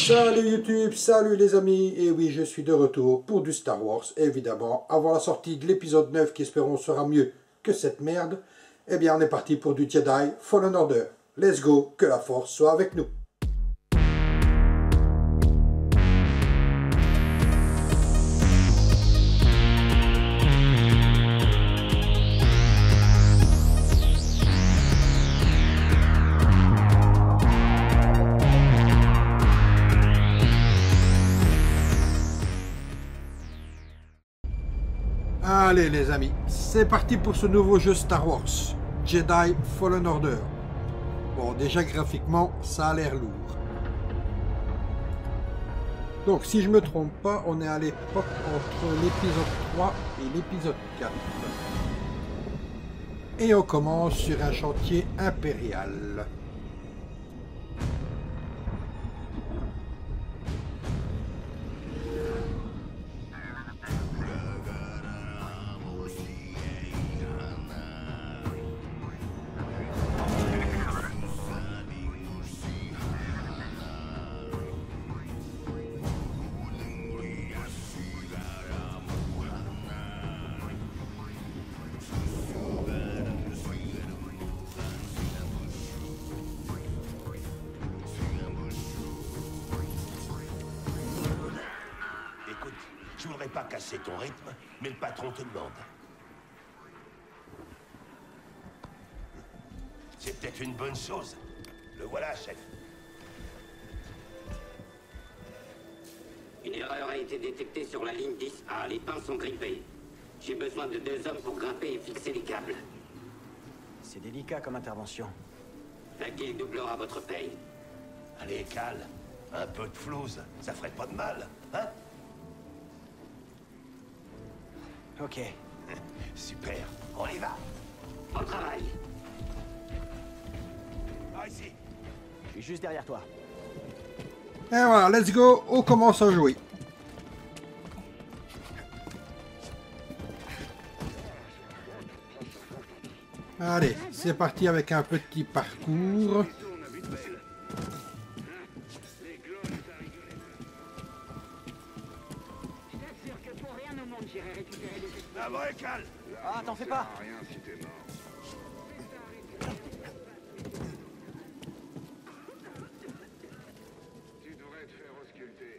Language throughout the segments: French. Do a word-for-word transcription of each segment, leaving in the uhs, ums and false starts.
Salut YouTube, salut les amis, et oui je suis de retour pour du Star Wars, évidemment, avant la sortie de l'épisode neuf qui espérons sera mieux que cette merde, eh bien on est parti pour du Jedi Fallen Order. Let's go, que la force soit avec nous. Allez les amis, c'est parti pour ce nouveau jeu Star Wars, Jedi Fallen Order. Bon, déjà graphiquement, ça a l'air lourd. Donc si je me trompe pas, on est à l'époque entre l'épisode trois et l'épisode quatre. Et on commence sur un chantier impérial. Je voudrais pas casser ton rythme, mais le patron te demande. C'est peut-être une bonne chose. Le voilà, chef. Une erreur a été détectée sur la ligne dix A. Les pins sont grippés. J'ai besoin de deux hommes pour grimper et fixer les câbles. C'est délicat comme intervention. La guilde doublera votre paye. Allez, Cal. Un peu de flouze, ça ferait pas de mal, hein? Ok. Super, on y va. Au travail. Ah, ici. Je suis juste derrière toi. Et voilà, let's go, on commence à jouer. Allez, c'est parti avec un petit parcours. Ah ouais, Cal. Ah, t'en fais pas. Tu devrais te faire ausculter.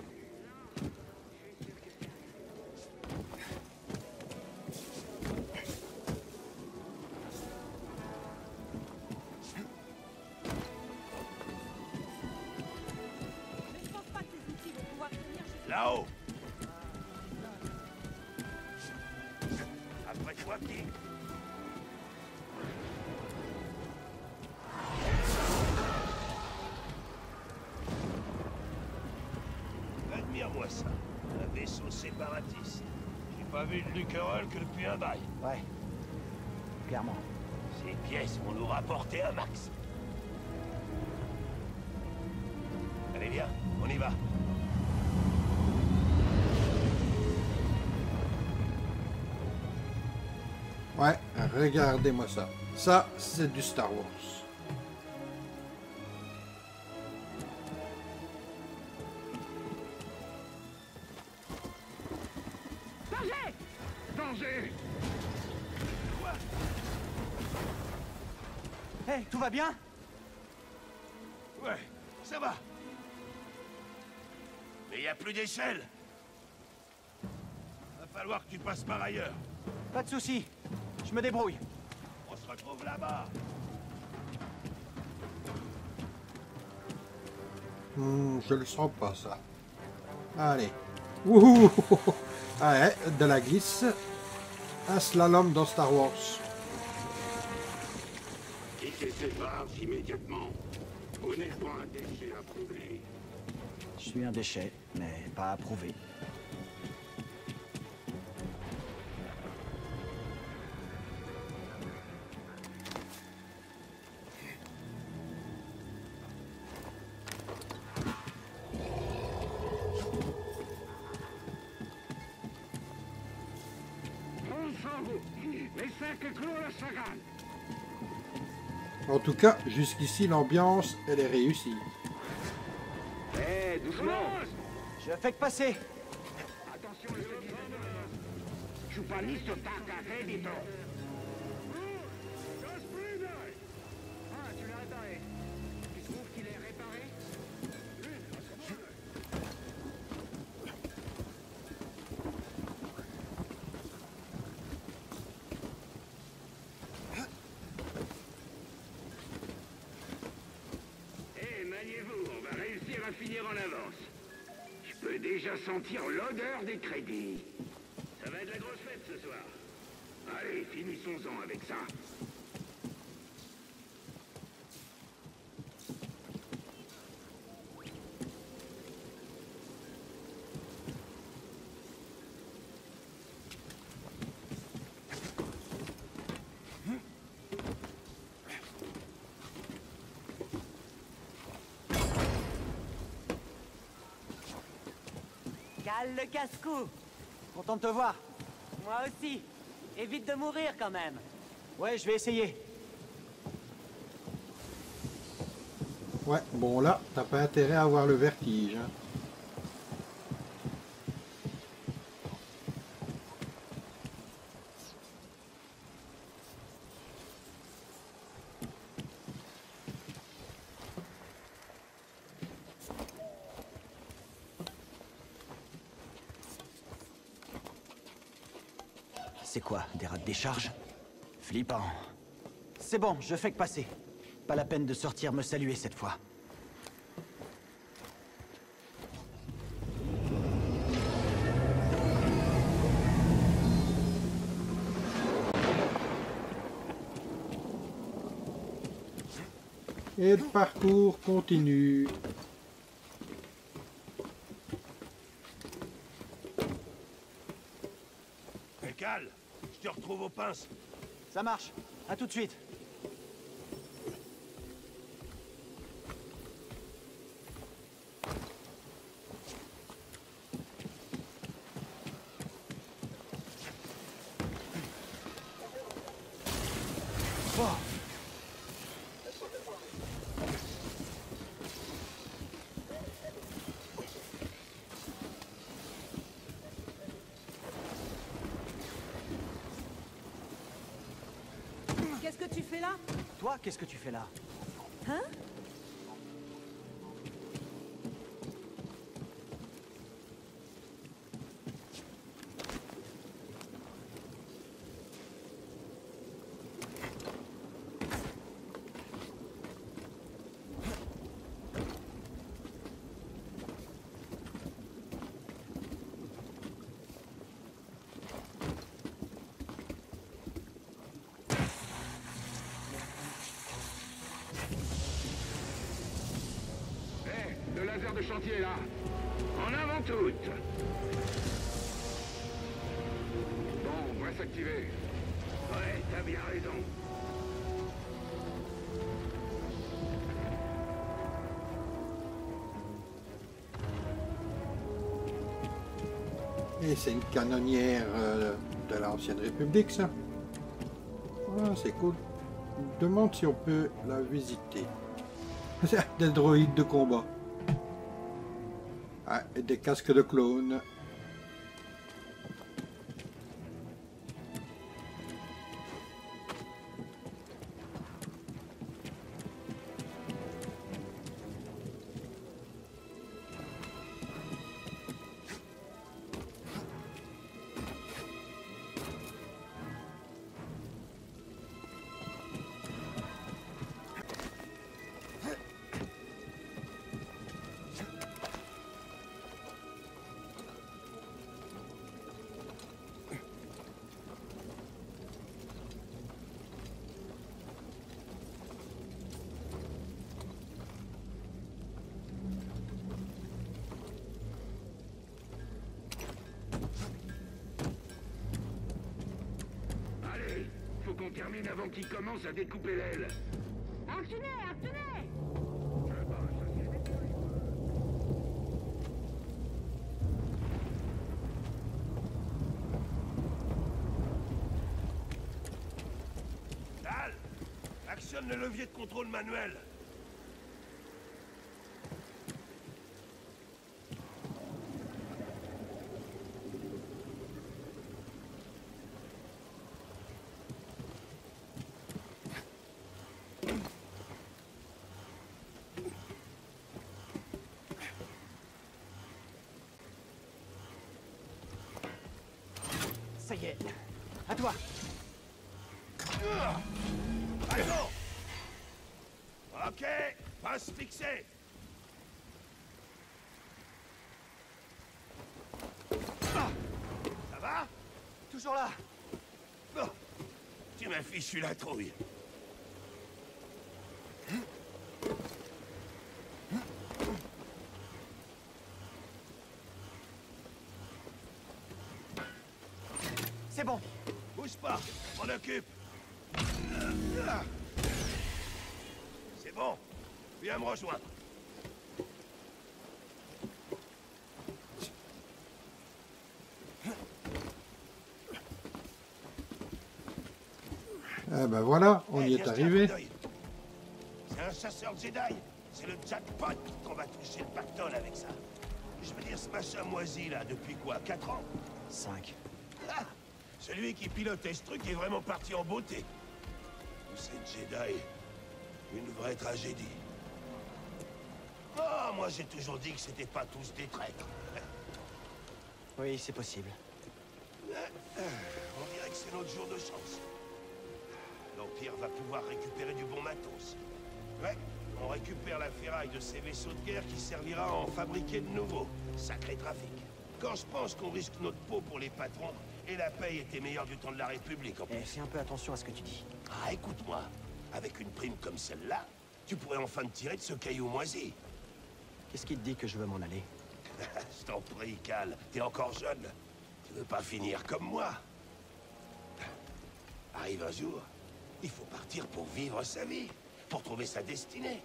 Là-haut. Après toi, qui? Admire-moi ça. Un vaisseau séparatiste. J'ai pas vu de Lukerol que depuis un bail. Ouais. Clairement. Ces pièces vont nous rapporter un max. Allez, viens, on y va. Ouais, regardez-moi ça. Ça, c'est du Star Wars. Danger! Danger! Hé, tout va bien? Ouais, ça va. Mais il n'y a plus d'échelle. Va falloir que tu passes par ailleurs. Pas de soucis. Je me débrouille. On se retrouve là-bas. Hmm, je le sens pas, ça. Allez. Wouhou. Allez, de la glisse. Un slalom dans Star Wars. Quittez cette barge immédiatement. Vous n'êtes pas un déchet approuvé. Je suis un déchet, mais pas approuvé. Les cinq clôt la Sagan. En tout cas, jusqu'ici, l'ambiance, elle est réussie. Hé, Ouais, doucement. Je fais que passer. Attention, je te dis. Chupaniste taca, crédito. Ah, tu l'as réparé. Tu trouves qu'il est réparé? Eh, maniez-vous, on va réussir à finir en avance. Je peux déjà sentir l'odeur des crédits. Ça va être la grosse fête ce soir. Allez, finissons-en avec ça. Cale le casse-cou. Content de te voir. Moi aussi. Évite de mourir quand même. Ouais, je vais essayer. Ouais, bon là, t'as pas intérêt à avoir le vertige. Hein. C'est quoi, des rats de décharge? Flippant. C'est bon, je fais que passer. Pas la peine de sortir me saluer cette fois. Et le parcours continue. Hé, Cal, je te retrouve aux pinces. Ça marche. À tout de suite. Oh. Qu'est-ce que tu fais là? Toi, qu'est-ce que tu fais là? Hein? Le laser de chantier est là. En avant toutes. Bon, on va s'activer. Ouais, t'as bien raison. Et c'est une canonnière euh, de l'ancienne République, ça. Ah, c'est cool. Je me demande si on peut la visiter. Des droïdes de combat. Ah, et des casques de clones. qu'on termine avant qu'il commence à découper l'aile. Actionnez, actionnez! Ah bah, ça c'est détruit. Dal, actionne le levier de contrôle manuel. y est. À toi. Attends. Ok, passe fixée. Ah, ça va? Toujours là. Bon, tu m'as fichu la trouille. C'est bon. Bouge pas, je m'en occupe. C'est bon, viens me rejoindre. Eh ben voilà, on Hey, y viens est jeter un arrivé. coup d'œil. C'est un chasseur Jedi. C'est le jackpot qu'on va toucher le pactole avec ça. Je veux dire, ce machin moisi là, depuis quoi, quatre ans? cinq. Ah, celui qui pilotait ce truc est vraiment parti en beauté. Tous ces Jedi, une vraie tragédie. Oh, moi j'ai toujours dit que c'était pas tous des traîtres. Oui, c'est possible. On dirait que c'est notre jour de chance. L'Empire va pouvoir récupérer du bon matos. Ouais, on récupère la ferraille de ces vaisseaux de guerre qui servira à en fabriquer de nouveaux. Sacré trafic. Quand je pense qu'on risque notre peau pour les patrons, et la paye était meilleure du temps de la République en plus. Eh, fais un peu attention à ce que tu dis. Ah, écoute-moi, avec une prime comme celle-là, tu pourrais enfin te tirer de ce caillou moisi. Qu'est-ce qui te dit que je veux m'en aller? Je t'en prie, Cal, t'es encore jeune. Tu veux pas finir comme moi. Arrive un jour, il faut partir pour vivre sa vie, pour trouver sa destinée.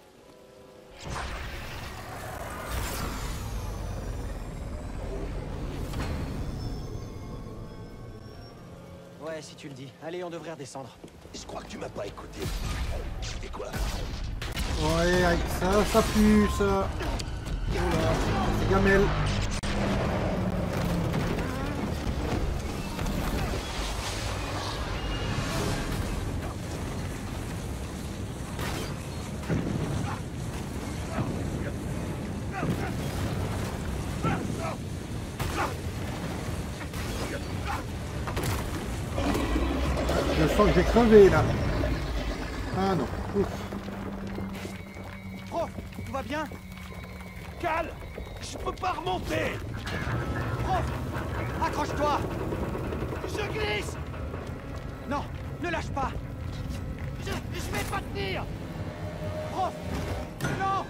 Ouais, si tu le dis. Allez, on devrait redescendre. Je crois que tu m'as pas écouté. C'était quoi? Ouais, avec ça, ça pue, ça. Oh là, c'est gamelle. Je sens que j'ai crevé là. Ah non. Ouf. Prof, tout va bien? Cal, je peux pas remonter. Prof, accroche-toi. Je glisse. Non, ne lâche pas. Je, je vais pas tenir. Prof, non.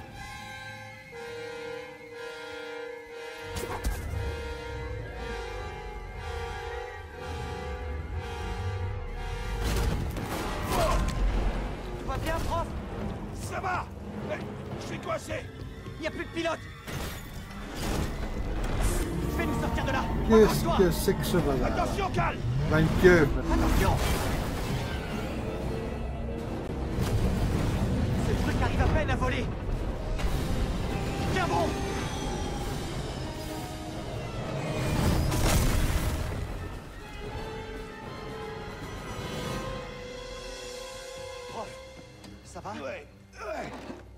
Tout va bien, prof? Ça va. Eh, je suis coincé. Il n'y a plus de pilote. Je vais nous sortir de là. Qu'est-ce Accroche-toi. que c'est que ce bazar? Attention, Cal. Bah une pieuvre. Attention. Ce truc arrive à peine à voler. Tiens bon. Prof, ça va? Ouais, ouais.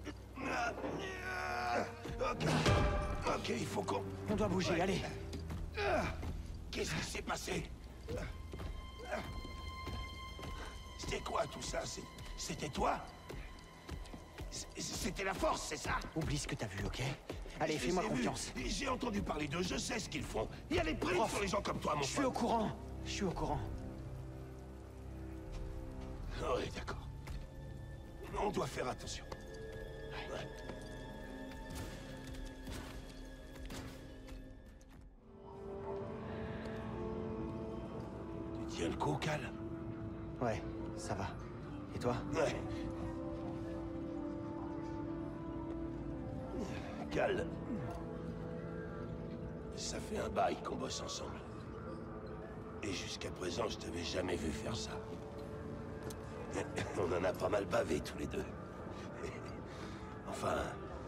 Ok. Ok, il faut qu'on... On doit bouger, allez. Qu'est-ce qui s'est passé? C'était quoi tout ça? C'est- C'était toi? C- C'était la force, c'est ça? Oublie ce que t'as vu, ok? Allez, Je fais-moi les ai vus. confiance. J'ai entendu parler d'eux, je sais ce qu'ils font. Il y a les primes Prof, sur les gens comme toi, mon Je suis au pote. courant. Je suis au courant. Oui, d'accord. On doit faire attention. Ouais. Tu tiens le coup, Cal? Ouais, ça va. Et toi? Ouais. Cal. Ça fait un bail qu'on bosse ensemble. Et jusqu'à présent, je t'avais jamais vu faire ça. On en a pas mal bavé tous les deux. Enfin...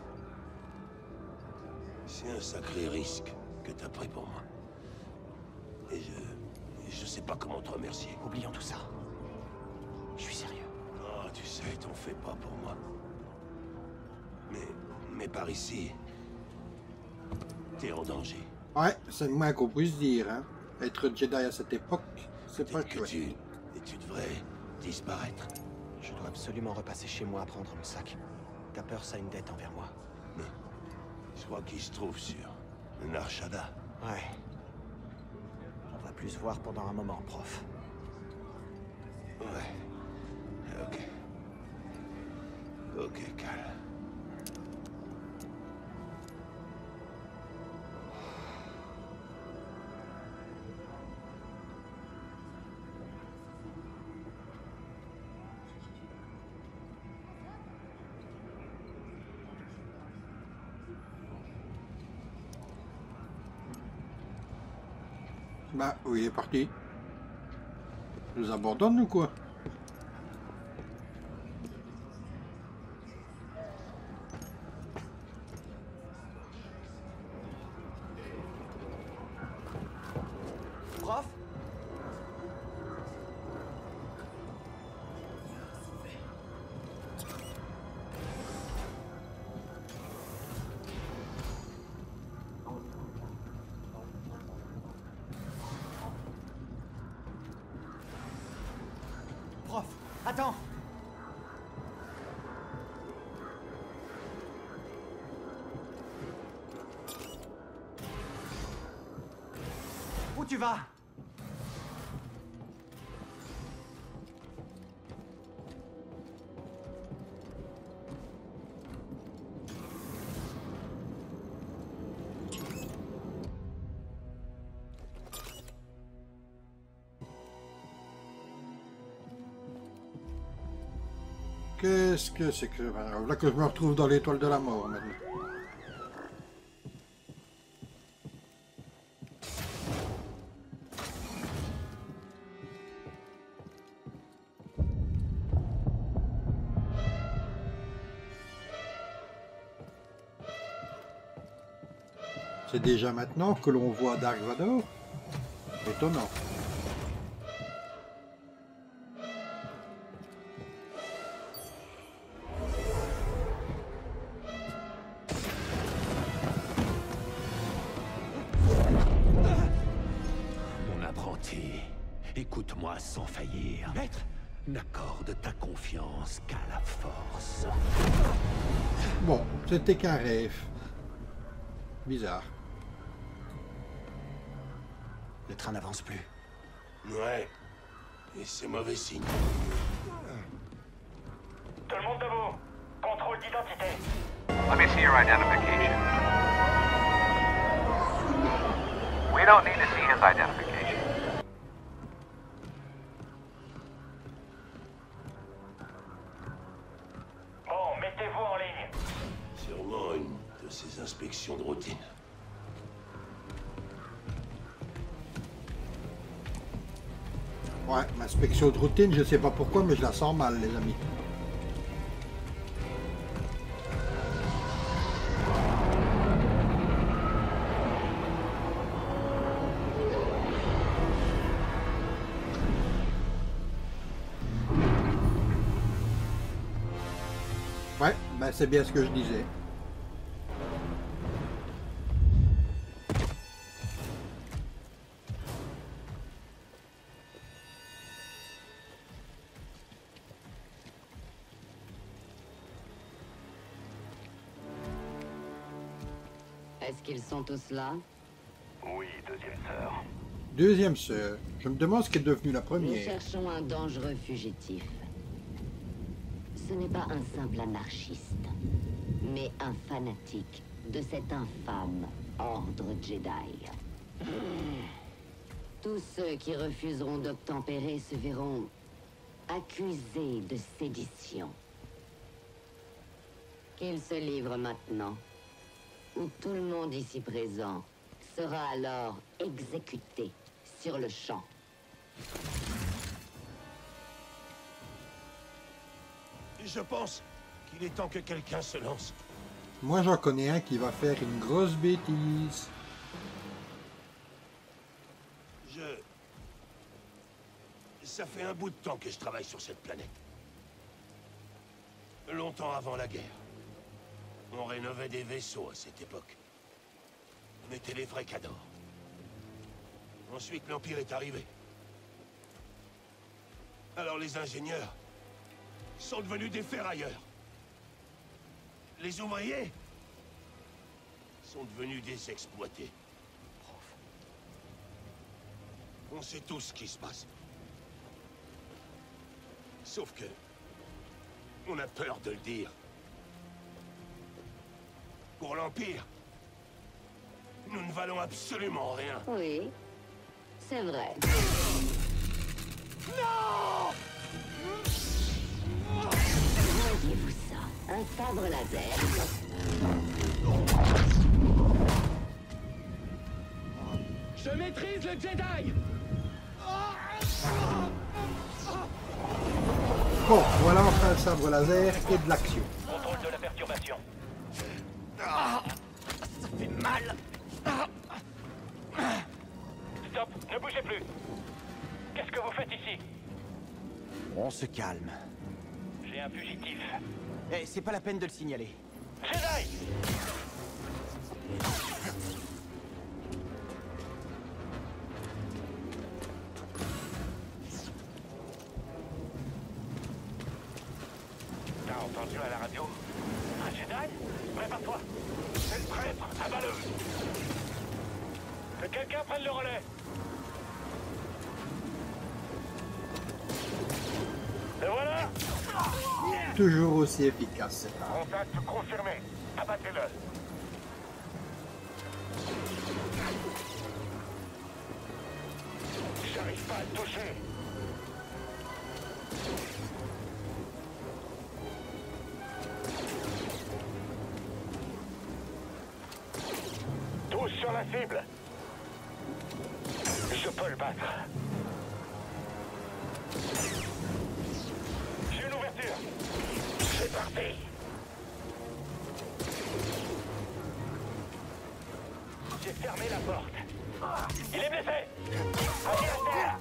C'est un sacré risque que t'as pris pour moi. Et je... et je sais pas comment te remercier. Oublions tout ça. Je suis sérieux. Oh, tu sais, t'en fais pas pour moi. Mais... mais par ici... T'es en danger. Ouais, c'est le moins qu'on puisse dire, hein. Être Jedi à cette époque, c'est pas Que chouette. tu... Et tu devrais disparaître. Je dois absolument repasser chez moi à prendre mon sac. Capers a une dette envers moi. Je crois qu'il se trouve sur Narshada. Ouais. On va plus se voir pendant un moment, prof. Ouais. Ok. Ok, Cal. Bah oui, il est parti. Il nous abandonne ou quoi? Prof? Prof, attends! Où tu vas? Qu'est-ce que c'est que... Là que je me retrouve dans l'étoile de la mort maintenant. C'est déjà maintenant que l'on voit Dark Vador? Étonnant. Mon apprenti, écoute-moi sans faillir. Maître, n'accorde ta confiance qu'à la force. Bon, c'était qu'un rêve. Bizarre. Le train n'avance plus. Ouais. Et c'est mauvais signe. Tout le monde debout. Contrôle d'identité. Let me see your identification. We don't need to see his identification. Bon, mettez-vous en ligne. Sûrement une de ces inspections de routine. Ouais, l'inspection de routine, je sais pas pourquoi, mais je la sens mal, les amis. Ouais, ben c'est bien ce que je disais. Est-ce qu'ils sont tous là? Oui, deuxième sœur. Deuxième sœur. Je me demande ce qui est devenu la Nous première. cherchons un dangereux fugitif. Ce n'est pas un simple anarchiste, mais un fanatique de cet infâme ordre Jedi. Tous ceux qui refuseront d'obtempérer se verront accusés de sédition. Qu'ils se livrent maintenant, ou tout le monde ici présent sera alors exécuté sur le champ. Je pense qu'il est temps que quelqu'un se lance. Moi, j'en connais un qui va faire une grosse bêtise. Je... Ça fait un bout de temps que je travaille sur cette planète. Longtemps avant la guerre. On rénovait des vaisseaux à cette époque. On était les vrais cadors. Ensuite, l'Empire est arrivé. Alors les ingénieurs sont devenus des ferrailleurs. Les ouvriers sont devenus des exploités. On sait tous ce qui se passe. Sauf que... on a peur de le dire. Pour l'Empire, nous ne valons absolument rien. Oui, c'est vrai. Non! Voyez-vous ça? Un sabre laser. Je maîtrise le Jedi! Bon, voilà enfin un sabre laser et de l'action. Contrôle de la perturbation. Ah, ça fait mal. Ah. Stop, ne bougez plus. Qu'est-ce que vous faites ici? On se calme. J'ai un fugitif. Eh, c'est pas la peine de le signaler. Jedi! T'as entendu à la radio? Un Jedi? Prépare-toi. C'est le traître, abat-le. Que quelqu'un prenne le relais. Le voilà! Toujours aussi efficace, cette arme. Contact confirmé. Abattez-le. J'arrive pas à le toucher. Tous sur la cible. Je peux le battre. J'ai une ouverture. C'est parti. J'ai fermé la porte. Il est blessé. Allez à terre.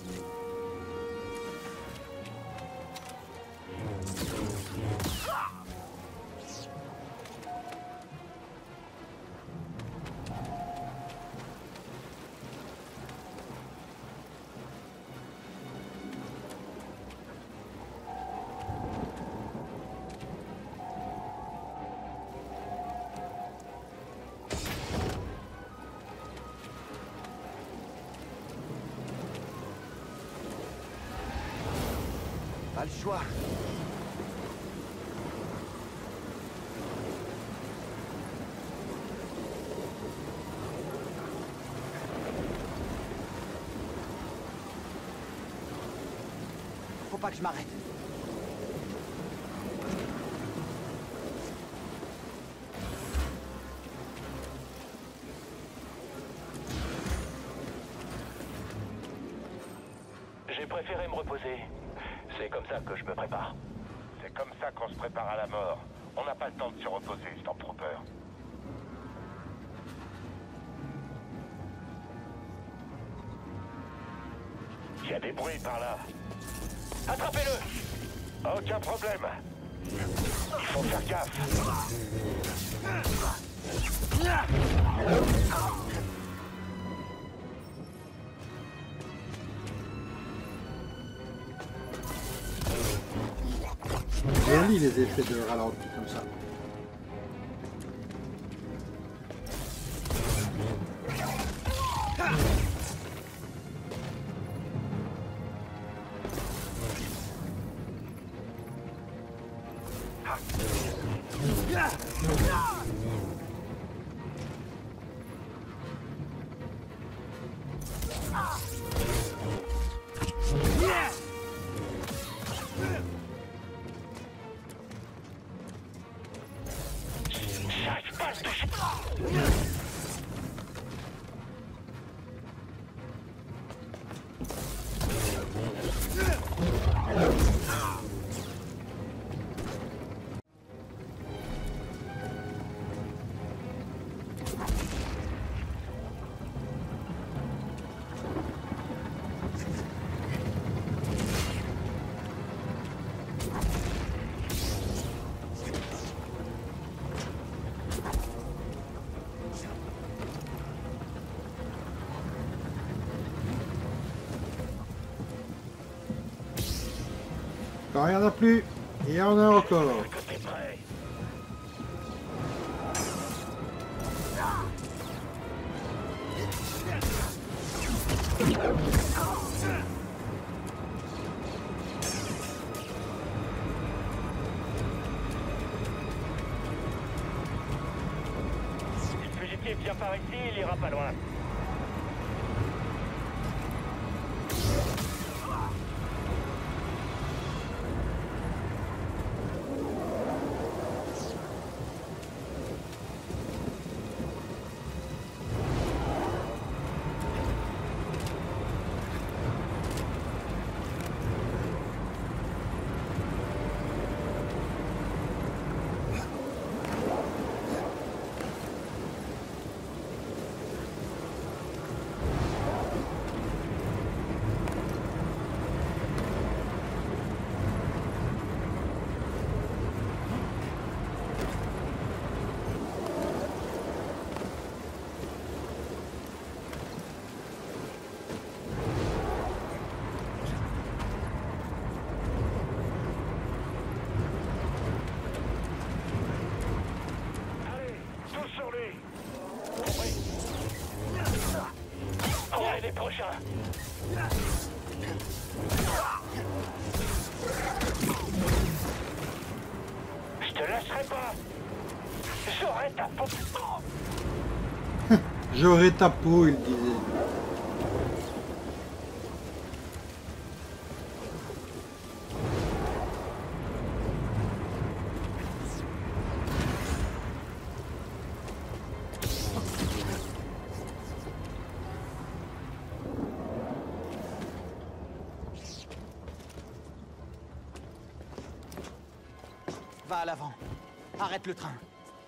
Pas le choix. Faut pas que je m'arrête. J'ai préféré me reposer. C'est comme ça que je me prépare. C'est comme ça qu'on se prépare à la mort. On n'a pas le temps de se reposer, Stormtrooper. Il y a des bruits par là. Attrapez-le! Aucun problème. Il faut faire gaffe. Joli les effets de ralenti comme ça. J'arrive pas à le toucher. Quand il n'y en a plus, il y en a encore. Si le fugitif vient par ici, il ira pas loin. Je te lâcherai pas. J'aurai ta peau. J'aurai ta peau, il disait. Va à l'avant. Arrête le train.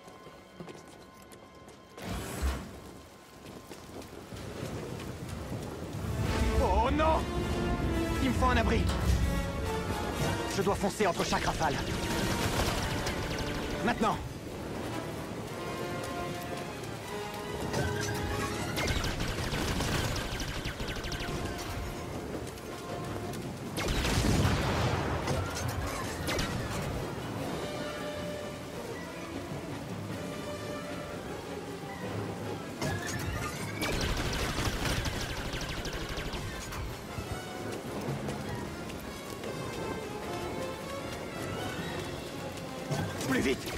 Oh non! Il me faut un abri. Je dois foncer entre chaque rafale. Maintenant. Plus vite!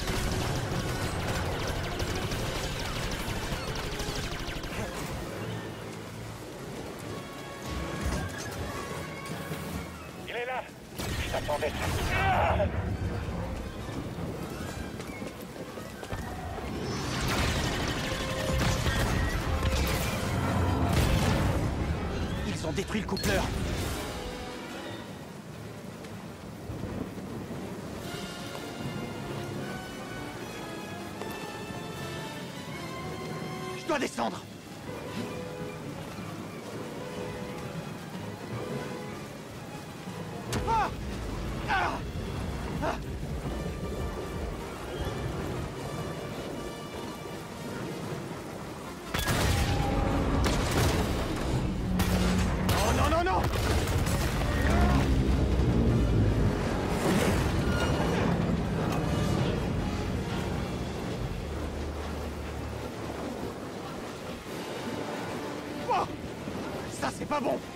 Il est là. Je t'attendais. Ils ont détruit le coupleur. Je dois descendre. Ah! Ah! Ah! Oh non, non, non! Oh! Ça, c'est pas bon!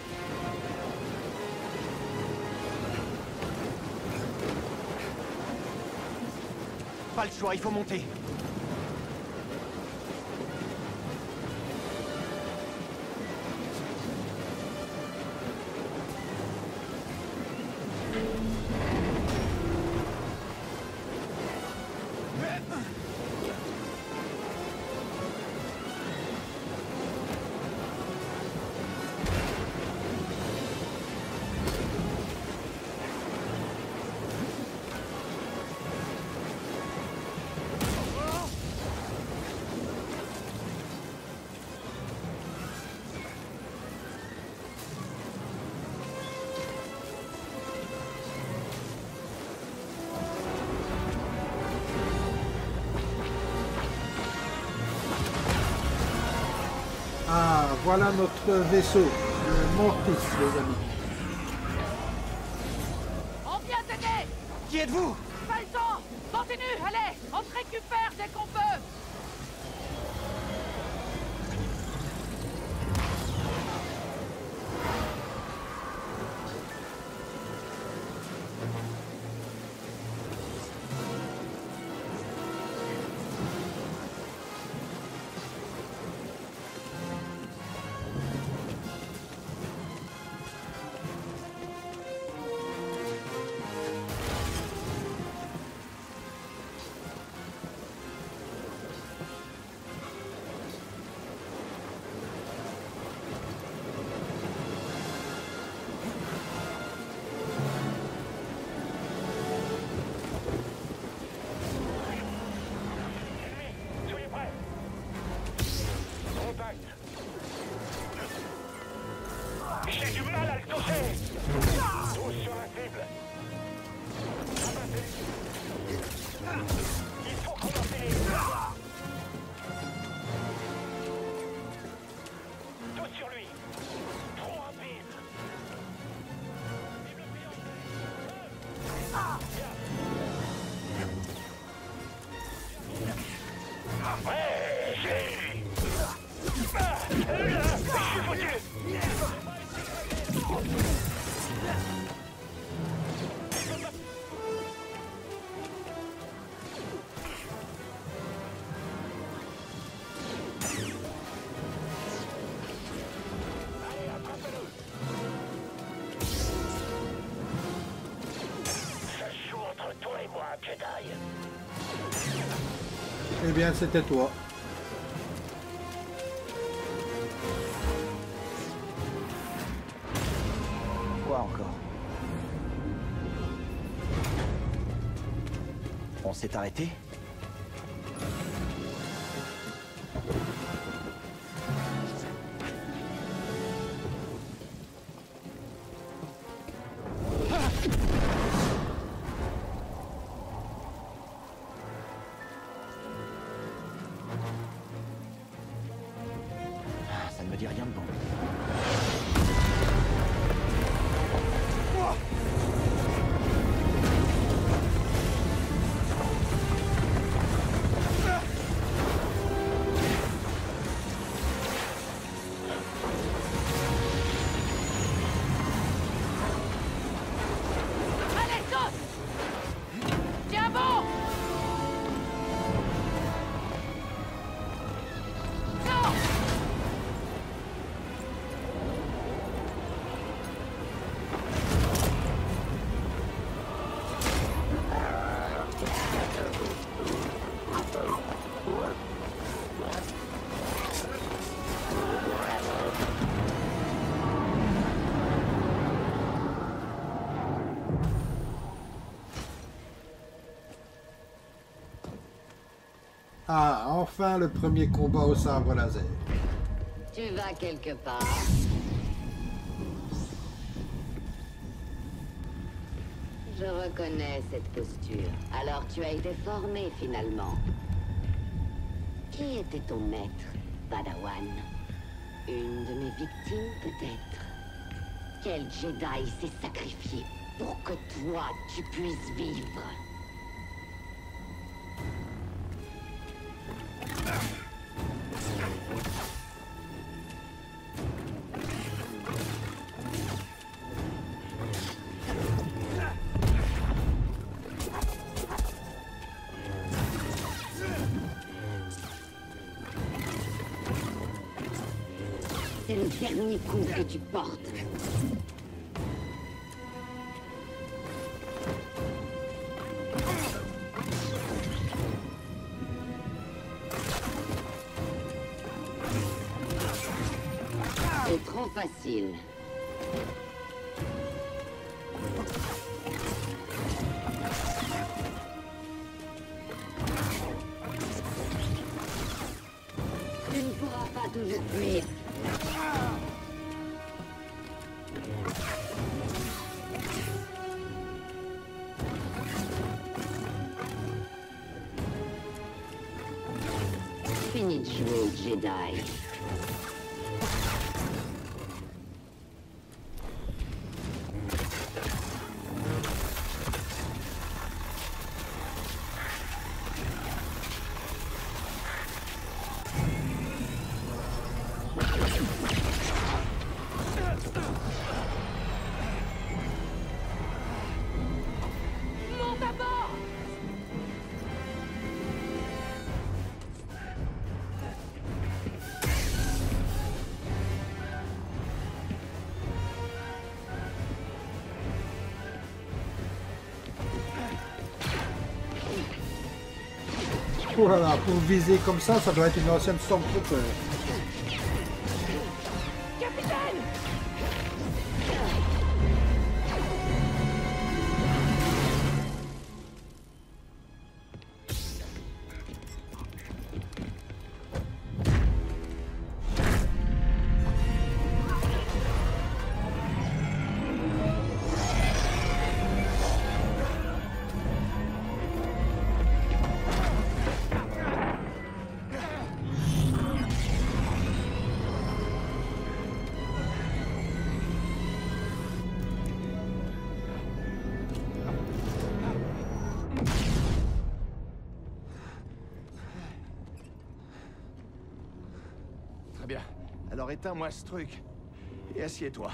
Pas le choix, il faut monter. Ah, voilà notre vaisseau, le Mortis, les amis. On vient t'aider! Qui êtes-vous? Pas le temps! Continue, allez! On te récupère dès qu'on peut! J'ai du mal à le toucher. Tous sur la cible. Il faut qu'on en finisse. Tous sur lui. Trop rapide. Ouais, j'ai... Ah, je suis foutu. Eh bien, c'était toi. Quoi encore? On s'est arrêté? Ça ne me dit rien de bon. Allez, tous! Tiens bon! Non! Ah, enfin le premier combat au sabre laser. Tu vas quelque part? Je reconnais cette posture. Alors tu as été formé finalement. Qui était ton maître, Padawan? Une de mes victimes peut-être? Quel Jedi s'est sacrifié pour que toi tu puisses vivre? C'est le dernier coup que tu portes. C'est trop facile. Tu ne pourras pas toujours fuir. Fini de jouer, Jedi. Oh là là, pour viser comme ça, ça doit être une ancienne Stormtrooper. Capitaine! Bien. Alors éteins-moi ce truc. Et assieds-toi.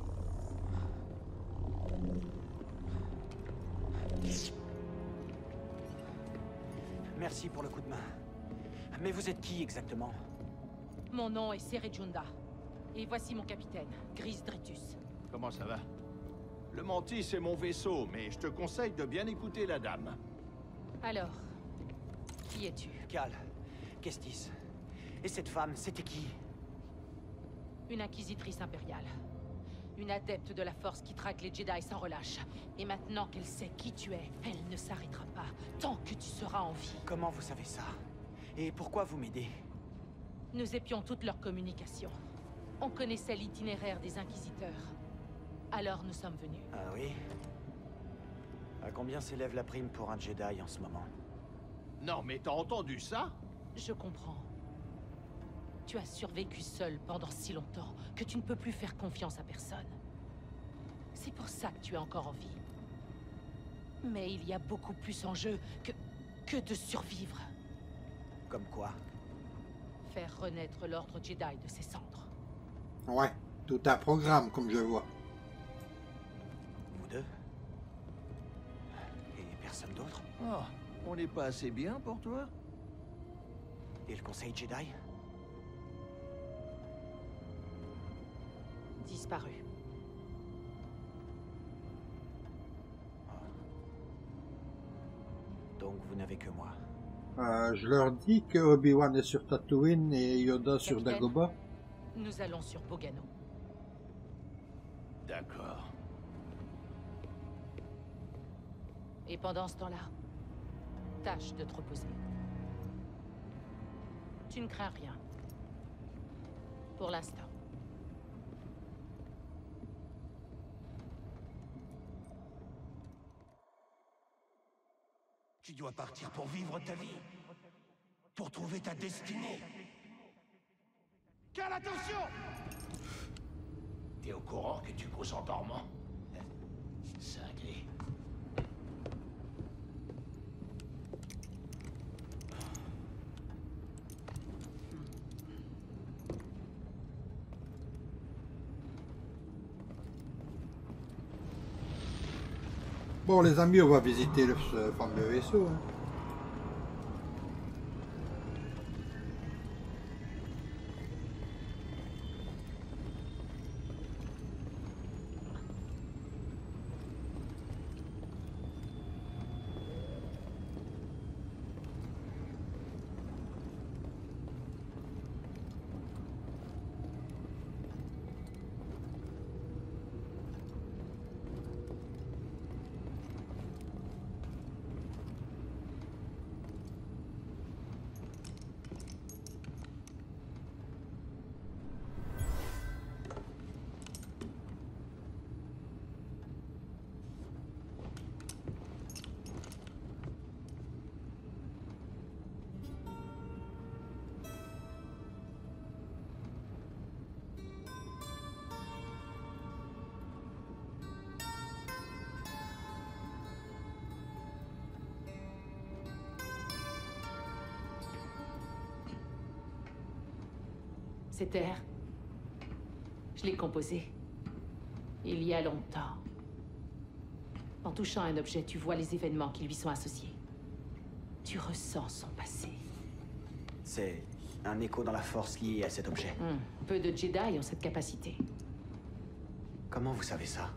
Merci pour le coup de main. Mais vous êtes qui exactement? Mon nom est Serejunda. Et voici mon capitaine, Gris Dritus. Comment ça va? Le Mantis, c'est mon vaisseau, mais je te conseille de bien écouter la dame. Alors, qui es-tu? Cal, Kestis. Et cette femme, c'était qui? Une inquisitrice impériale. Une adepte de la force qui traque les Jedi sans relâche. Et maintenant qu'elle sait qui tu es, elle ne s'arrêtera pas tant que tu seras en vie. Comment vous savez ça? Et pourquoi vous m'aidez? Nous épions toute leur communication. On connaissait l'itinéraire des inquisiteurs. Alors nous sommes venus. Ah oui? À combien s'élève la prime pour un Jedi en ce moment? Non, mais t'as entendu ça? Je comprends. Tu as survécu seul pendant si longtemps que tu ne peux plus faire confiance à personne. C'est pour ça que tu es encore en vie. Mais il y a beaucoup plus en jeu que... que de survivre. Comme quoi? Faire renaître l'ordre Jedi de ses cendres. Ouais, tout un programme, comme je vois. Vous deux? Et personne d'autre? Oh, on n'est pas assez bien pour toi? Et le Conseil Jedi? Disparu. Donc vous n'avez que moi. Euh, je leur dis que Obi-Wan est sur Tatooine et Yoda sur Capitaine, Dagobah. Nous allons sur Bogano. D'accord. Et pendant ce temps-là, tâche de te reposer. Tu ne crains rien. Pour l'instant. Tu dois partir pour vivre ta vie. Pour trouver ta destinée. Cal, attention! T'es au courant que tu causes en dormant? Cinglé. Bon, les amis, on va visiter le, ce fameux vaisseau. Hein. Cet air, je l'ai composé. Il y a longtemps. En touchant un objet, tu vois les événements qui lui sont associés. Tu ressens son passé. C'est un écho dans la force lié à cet objet. Hmm. Peu de Jedi ont cette capacité. Comment vous savez ça?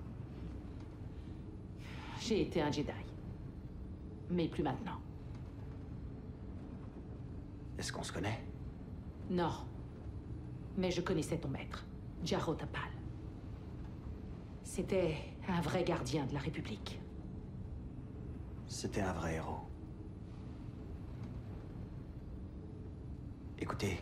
J'ai été un Jedi. Mais plus maintenant. Est-ce qu'on se connaît? Non. Mais je connaissais ton maître, Jaro Tapal. C'était un vrai gardien de la République. C'était un vrai héros. Écoutez,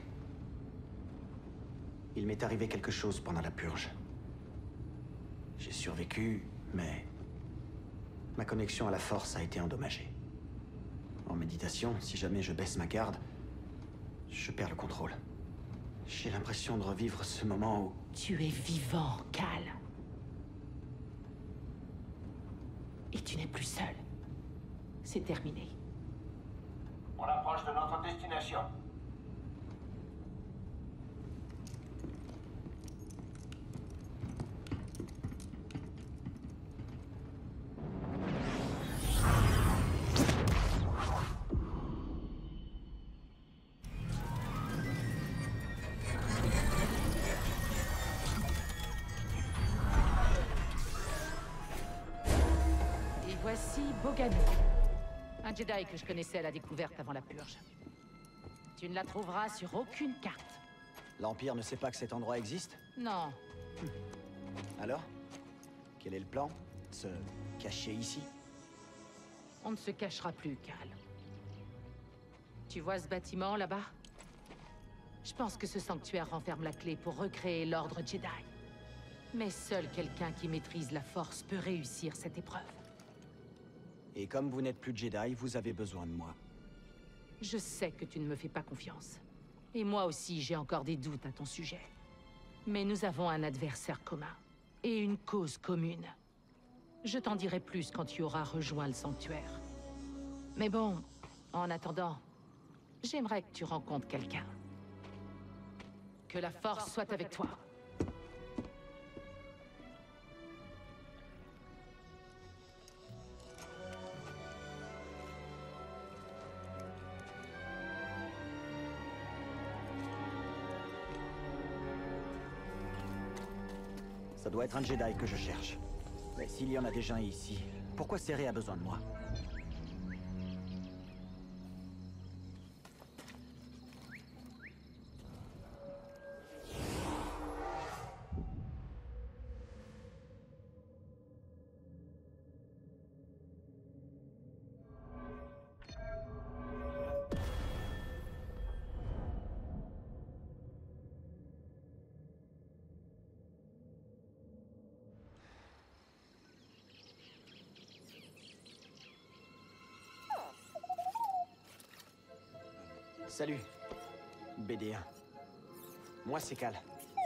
il m'est arrivé quelque chose pendant la purge. J'ai survécu, mais ma connexion à la force a été endommagée. En méditation, si jamais je baisse ma garde, je perds le contrôle. J'ai l'impression de revivre ce moment où... Tu es vivant, Cal. Et tu n'es plus seul. C'est terminé. On approche de notre destination. Voici Bogano, un Jedi que je connaissais à la découverte avant la purge. Tu ne la trouveras sur aucune carte. L'Empire ne sait pas que cet endroit existe? Non. Alors? Quel est le plan? Se cacher ici? On ne se cachera plus, Cal. Tu vois ce bâtiment là-bas? Je pense que ce sanctuaire renferme la clé pour recréer l'ordre Jedi. Mais seul quelqu'un qui maîtrise la Force peut réussir cette épreuve. Et comme vous n'êtes plus Jedi, vous avez besoin de moi. Je sais que tu ne me fais pas confiance. Et moi aussi, j'ai encore des doutes à ton sujet. Mais nous avons un adversaire commun. Et une cause commune. Je t'en dirai plus quand tu auras rejoint le sanctuaire. Mais bon, en attendant, j'aimerais que tu rencontres quelqu'un. Que la Force soit avec toi. Ça doit être un Jedi que je cherche. Mais s'il y en a déjà un ici, pourquoi Cere a besoin de moi? Salut, B D un. Moi, c'est Cal.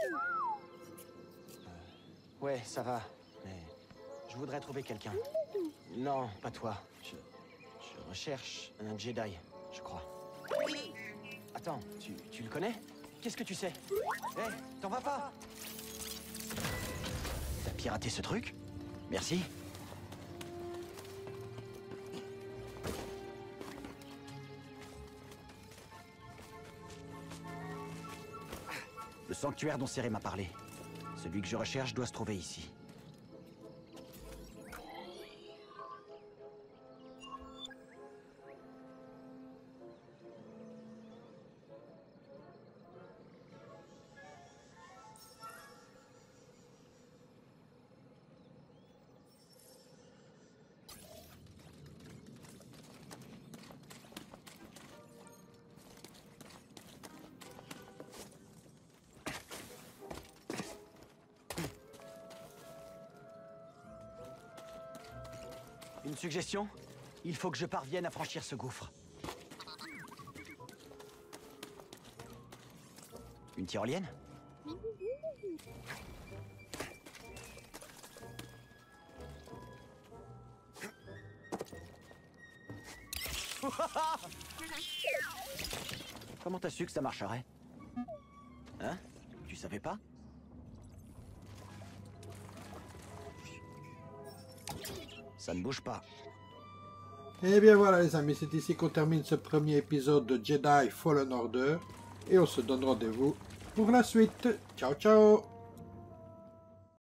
Euh, ouais, ça va, mais je voudrais trouver quelqu'un. Non, pas toi. Je, je recherche un Jedi, je crois. Attends, tu, tu le connais? Qu'est-ce que tu sais? Hé, hey, t'en vas pas? T'as piraté ce truc? Merci. Le sanctuaire dont Cere m'a parlé. Celui que je recherche doit se trouver ici. Une suggestion? Il faut que je parvienne à franchir ce gouffre. Une tyrolienne? Comment t'as su que ça marcherait? Hein? Tu savais pas? Ça ne bouge pas. Et bien voilà les amis, c'est ici qu'on termine ce premier épisode de Jedi Fallen Order. Et on se donne rendez-vous pour la suite. Ciao ciao!